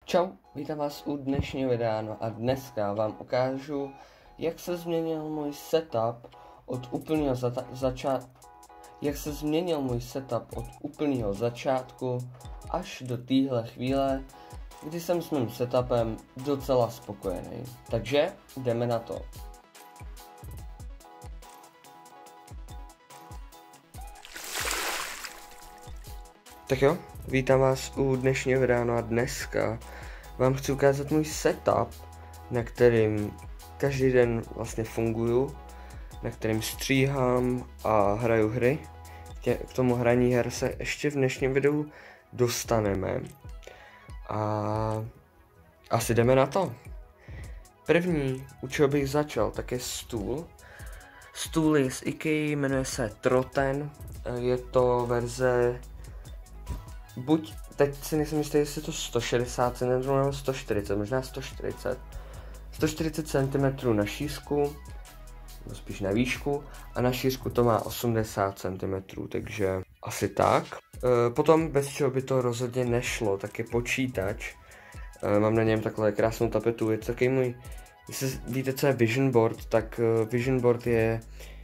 Čau, vítám vás u dnešního videa, no a dneska vám ukážu, jak se změnil můj setup od úplného začátku až do téhle chvíle, kdy jsem s mým setupem docela spokojený. Takže jdeme na to. Tak jo, vítám vás u dnešního videa, no a dneska vám chci ukázat můj setup, na kterým každý den vlastně funguju, na kterým stříhám a hraju hry. K tomu hraní her se ještě v dnešním videu dostaneme. A asi jdeme na to. První, u čeho bych začal, tak je stůl. Stůl je z IKEA, jmenuje se Troten, je to verze buď, teď si nejsem jistý, jestli je to 160 cm nebo 140, možná 140. 140 cm na šířku, no spíš na výšku, a na šířku to má 80 cm, takže asi tak. Potom, bez čeho by to rozhodně nešlo, tak je počítač. Mám na něm takhle krásnou tapetu, je to takový můj, jestli víte, co je Vision Board, tak Vision Board je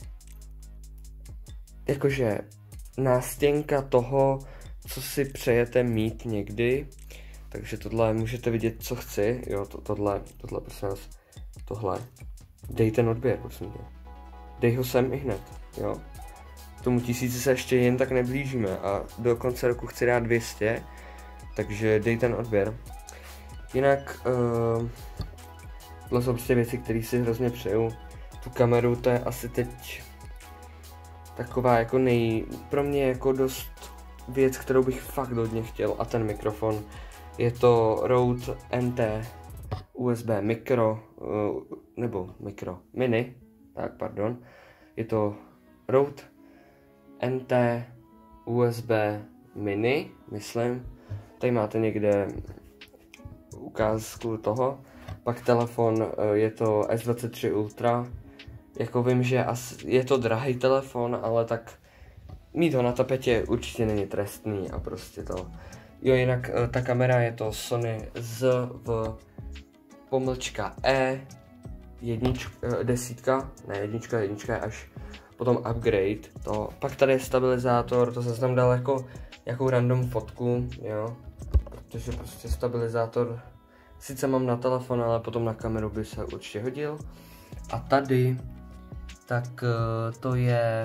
jakože nástěnka toho, co si přejete mít někdy. Takže tohle můžete vidět, co chci. Jo, tohle, prosím vás, tohle. Dej ten odběr, prosím tě. Dej ho sem i hned, jo. K tomu 1000 se ještě jen tak neblížíme a do konce roku chci dát 200, takže dej ten odběr. Jinak, tohle jsou prostě věci, které si hrozně přeju. Tu kameru, to je asi teď taková jako pro mě jako dost věc, kterou bych fakt hodně chtěl, a ten mikrofon. Je to Rode NT USB Micro, nebo Micro Mini, tak pardon. Je to Rode NT USB Mini, myslím. Tady máte někde ukázku toho. Pak telefon, je to S23 Ultra. Jako vím, že je to drahý telefon, ale tak mít ho na tapetě určitě není trestný a prostě to. Jo, jinak ta kamera je to Sony ZV-E10, ne jednička je až potom upgrade. To. Pak tady je stabilizátor, to jsem tam dal jako random fotku, jo. Protože prostě stabilizátor sice mám na telefon, ale potom na kameru by se určitě hodil. A tady, tak to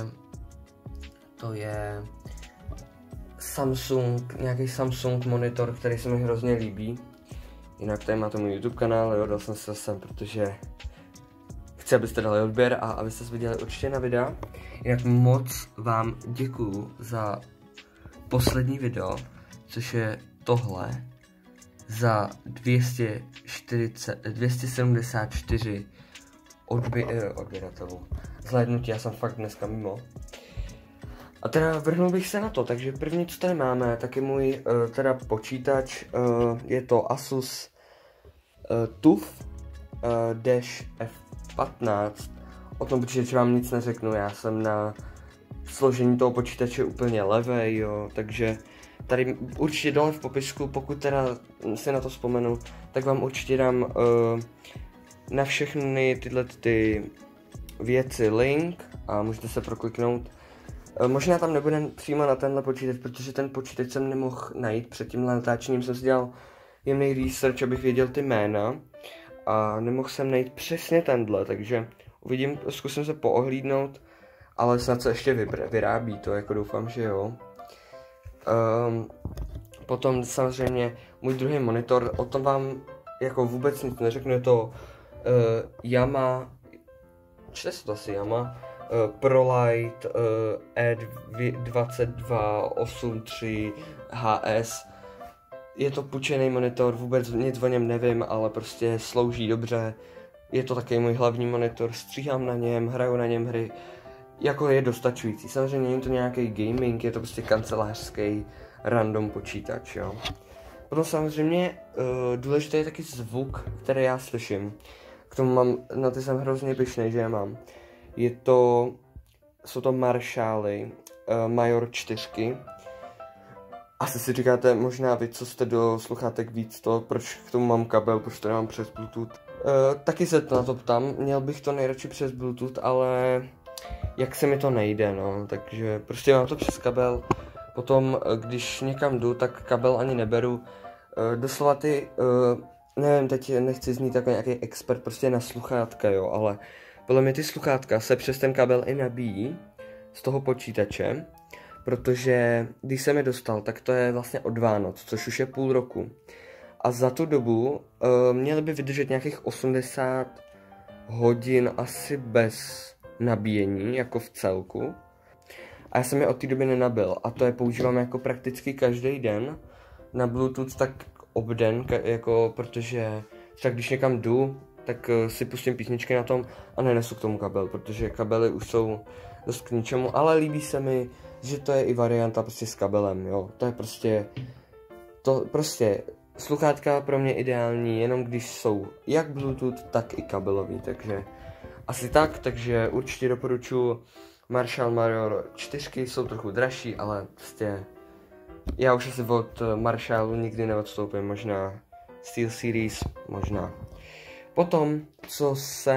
je Samsung, nějaký Samsung monitor, který se mi hrozně líbí. Jinak tady máte můj YouTube kanál, jo, dal jsem se sem, protože chci, abyste dali odběr a abyste se viděli určitě na videa. Jinak moc vám děkuju za poslední video, což je tohle, za 274 odběratelů. Zhlédnutí, já jsem fakt dneska mimo. A teda vrhnul bych se na to, takže první, co tady máme, tak je můj teda počítač, je to Asus TUF F15. O tom počítači vám nic neřeknu, já jsem na složení toho počítače úplně levej, jo, takže tady určitě dole v popisku, pokud teda si na to vzpomenu, tak vám určitě dám na všechny tyhle věci link a můžete se prokliknout. Možná tam nebude přímo na tenhle počítač, protože ten počítač jsem nemohl najít. Před tímhle natáčením jsem si dělal jemný research, abych věděl ty jména. A nemohl jsem najít přesně tenhle, takže uvidím, zkusím se poohlídnout. Ale snad se ještě vyrábí, to jako doufám, že jo. Potom samozřejmě můj druhý monitor, o tom vám jako vůbec nic neřeknu, je to Yamaha, čte se to asi Yamaha, ProLight E2283 HS. Je to půjčený monitor, vůbec nic o něm nevím, ale prostě slouží dobře. Je to takový můj hlavní monitor, stříhám na něm, hraju na něm hry, jako je dostačující. Samozřejmě není to nějaký gaming, je to prostě kancelářský random počítač, jo. Potom samozřejmě důležitý je taky zvuk, který já slyším. K tomu na ty jsem hrozně pyšnej, že já mám. Jsou to Marshally Major 4. Asi si říkáte možná vy, co jste do sluchátek víc to, proč k tomu mám kabel, proč to nemám přes Bluetooth. Taky se na to ptám, měl bych to nejradši přes Bluetooth, ale jak se mi to nejde, no, takže prostě mám to přes kabel. Potom, když někam jdu, tak kabel ani neberu. Doslova nevím, teď nechci znít jako nějaký expert prostě na sluchátka, jo, ale podle mě ty sluchátka se přes ten kabel i nabíjí z toho počítače, protože když jsem je dostal, tak to je vlastně od Vánoc, což už je půl roku. A za tu dobu měly by vydržet nějakých 80 hodin asi bez nabíjení, jako v celku. A já jsem je od té doby nenabil a to je používám jako prakticky každý den. Na Bluetooth tak obden, jako protože třeba když někam jdu, tak si pustím písničky na tom a nenesu k tomu kabel, protože kabely už jsou dost k ničemu, ale líbí se mi, že to je i varianta prostě s kabelem, jo. To je prostě sluchátka pro mě ideální, jenom když jsou jak Bluetooth, tak i kabelový, takže asi tak, takže určitě doporučuji Marshall Major 4, jsou trochu dražší, ale prostě já už asi od Marshallu nikdy neodstoupím, možná SteelSeries, možná. Potom, co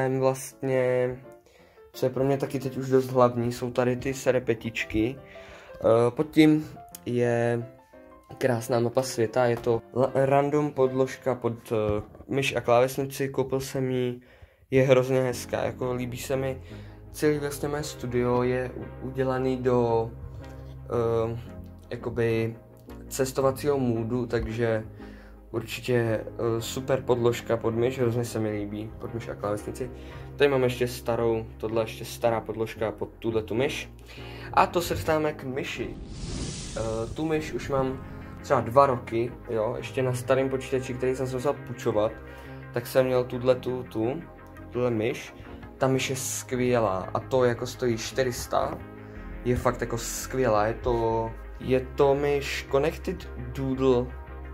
je pro mě taky teď už dost hlavní, jsou tady ty serepetičky. Pod tím je krásná mapa světa, je to random podložka pod myš a klávesnici, koupil jsem ji, je hrozně hezká, jako líbí se mi. Celý vlastně mé studio je udělaný do jakoby cestovacího moodu, takže určitě super podložka pod myš, hrozně se mi líbí pod myš a klávesnici. Tady mám ještě starou, tohle ještě stará podložka pod tuhletu myš. A to se dostáváme k myši. Tu myš už mám třeba 2 roky, jo, ještě na starém počítači, který jsem se musel půjčovat, tak jsem měl tuhle myš. Ta myš je skvělá a to jako stojí 400, je fakt jako skvělá, je to myš Connected Doodle,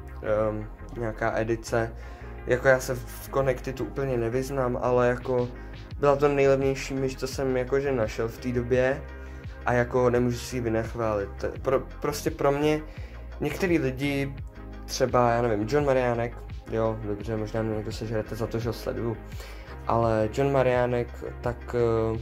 nějaká edice, jako já se v Connectidu úplně nevyznám, ale jako byla to nejlevnější myš, co jsem jakože našel v té době a jako nemůžu si ji vynechválit. Prostě pro mě některý lidi, třeba já nevím, John Mariánek, jo, dobře, možná mě někdo sežerete za to, že ho sleduju, ale John Mariánek tak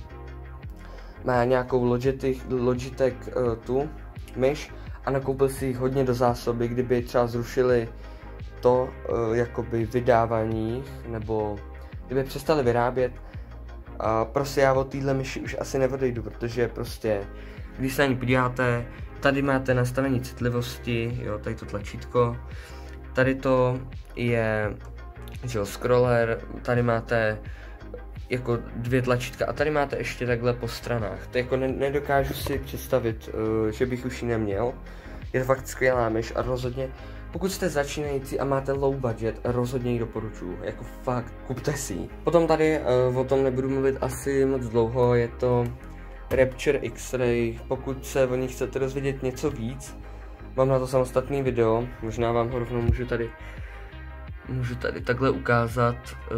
má nějakou Logitech tu myš a nakoupil si jich hodně do zásoby, kdyby třeba zrušili to jakoby vydávání, nebo kdyby přestali vyrábět. A prostě já od téhle myši už asi neodejdu, protože prostě, když se na ní podíváte, tady máte nastavení citlivosti, jo, tady to tlačítko, tady to je scroller, tady máte jako 2 tlačítka a tady máte ještě takhle po stranách. To jako nedokážu si představit, že bych už ji neměl. Je to fakt skvělá myš a rozhodně, pokud jste začínající a máte low budget, rozhodně ji doporučuji, jako fakt, kupte si ji. Potom tady o tom nebudu mluvit asi moc dlouho, je to Rapture X-Ray, pokud se o ní chcete dozvědět něco víc, mám na to samostatný video, možná vám ho rovnou můžu tady takhle ukázat,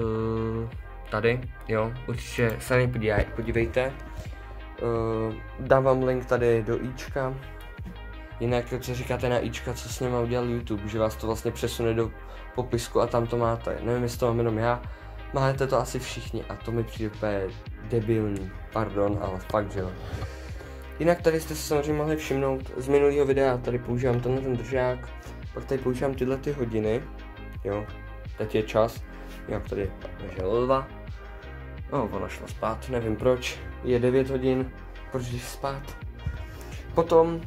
tady, jo, určitě se na ní podívejte, dám vám link tady do ička. Jinak, co říkáte na ička, co s něma udělal YouTube, že vás to vlastně přesune do popisku a tam to máte. Nevím, jestli to mám jenom já, máte to asi všichni a to mi přijde úplně debilní, pardon, ale fakt, že jo. Jinak tady jste se samozřejmě mohli všimnout z minulého videa, tady používám ten držák, pak tady používám tyhle ty hodiny, jo, teď je čas, jo, tady je Lva, ona šla spát, nevím proč, je 9 hodin, proč jdeš spát. Potom,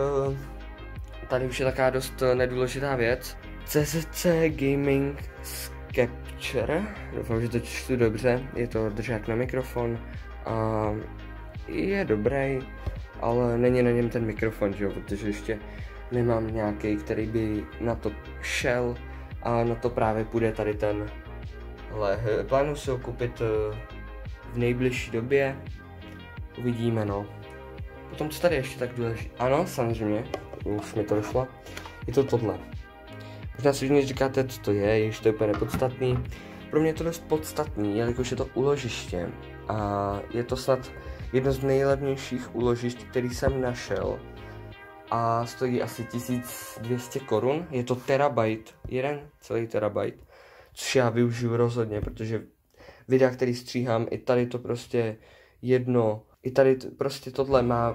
tady už je taková dost nedůležitá věc, CZC Gaming Capture, doufám, že to čtu dobře, je to držák na mikrofon a je dobrý, ale není na něm ten mikrofon, že jo, protože ještě nemám nějaký, který by na to šel a na to právě půjde tady ten. Ale plánuji si ho koupit v nejbližší době, uvidíme, no. Potom co tady ještě tak důležité, ano, samozřejmě, už mi to došlo, je to tohle. Možná si už říkáte, co to je, již to je úplně nepodstatný. Pro mě je to dost podstatný, jelikož je to úložiště a je to snad jedno z nejlevnějších úložišť, který jsem našel. a stojí asi 1200 korun. Je to terabajt, jeden celý terabajt, což já využiju rozhodně, protože videa, který stříhám, i tady to prostě i tady prostě tohle má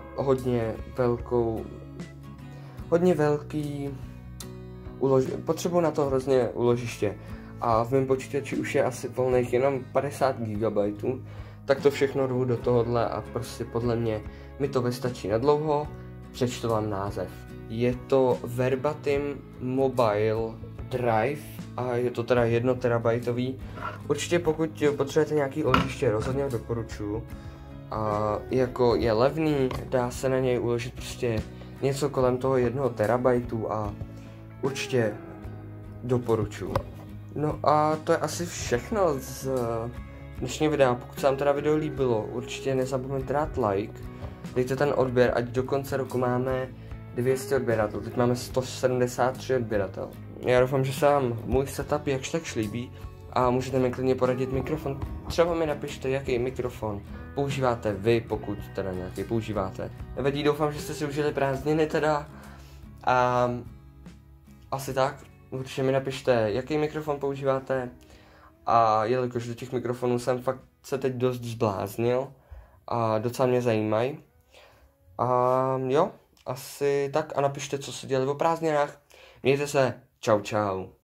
hodně velký potřebuji na to hrozně úložiště. A v mém počítači už je asi volných jenom 50 GB, tak to všechno jdu do tohohle a prostě podle mě mi to vystačí na dlouho. Přečtu vám název. Je to Verbatim Mobile Drive a je to teda 1 terabajtový. Určitě pokud potřebujete nějaký úložiště, rozhodně doporučuji. A jako je levný, dá se na něj uložit prostě něco kolem toho 1 terabajtu a určitě doporučuji. No a to je asi všechno z dnešního videa. Pokud se vám teda video líbilo, určitě nezapomeňte dát like, dejte ten odběr, ať do konce roku máme 200 odběratelů, teď máme 173 odběratel. Já doufám, že se vám můj setup jakž tak líbí a můžete mi klidně poradit mikrofon. Třeba mi napište, jaký mikrofon používáte vy, pokud teda nějaký používáte. Nevadí, doufám, že jste si užili prázdniny teda a asi tak. Určitě mi napište, jaký mikrofon používáte a jelikož do těch mikrofonů jsem fakt se teď dost zbláznil a docela mě zajímají. A jo, asi tak a napište, co se dělali o prázdninách. Mějte se, čau čau.